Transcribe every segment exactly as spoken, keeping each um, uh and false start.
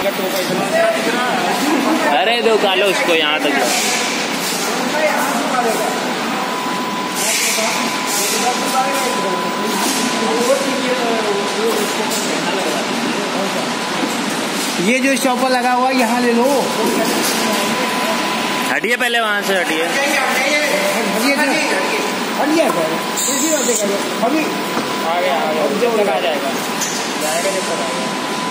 अरे दो कालो उसको यहाँ तक। ये जो शॉपर लगा हुआ है यहाँ ले लो। हटिए पहले वहाँ से हटिए। हटिए अभी आ गया आ गया जब तक आ जाएगा जाएगा जब तक आएगा।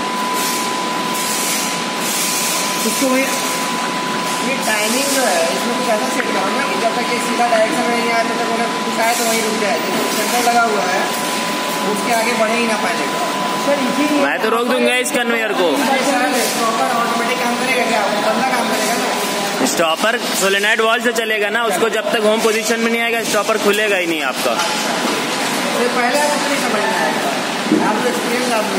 इसको भाई ये टाइमिंग जो है इसमें कुछ ऐसा सेट करो ना कि जब तक ये सीधा डायरेक्शन में नहीं आया तब तक अगर कुछ आए तो वहीं रुक जाए। जैसे सेंटर लगा हुआ है उसके आगे बढ़े ही ना पाएगा। मैं तो रोक दूंगा इस कन्वेयर को। स्टॉपर ऑटोमेटिक काम करेगा क्या? बंदा काम करेगा ना। स्टॉपर सोलेनॉइड वॉल्व से चलेगा ना, उसको जब तक होम पोजीशन में नहीं आएगा स्टॉपर खुलेगा ही नहीं आपका। तो पहले आपको नहीं समझना है, आप एक्सपीरियंस आप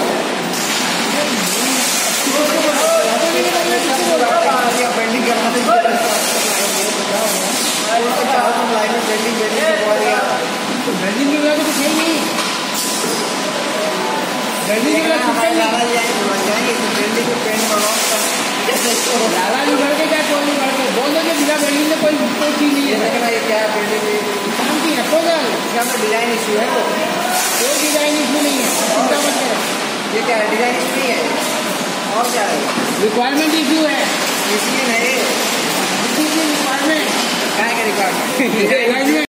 बेल्डिंग करना बेल्डिंग की वजह तो सही नहीं। बेल्डिंग की वजह से बेल्डिंग को पेंट करो ज़्यादा नहीं बढ़ के क्या कोई नहीं बढ़ के बोल दो कि बिना बेल्डिंग में कोई कोई चीज़ नहीं है। ये क्या है बेल्डिंग काम की है कोई क्या डिजाइन इशू है? कोई डिजाइन इशू नहीं है, चिंता मत करो। ये क्या है? डिजाइन इशू नहीं है और क्या है? रिक्वायरमेंट इशू है। इसलिए नहीं रिक्वायरमेंट क्या है? रिक्वायरमेंट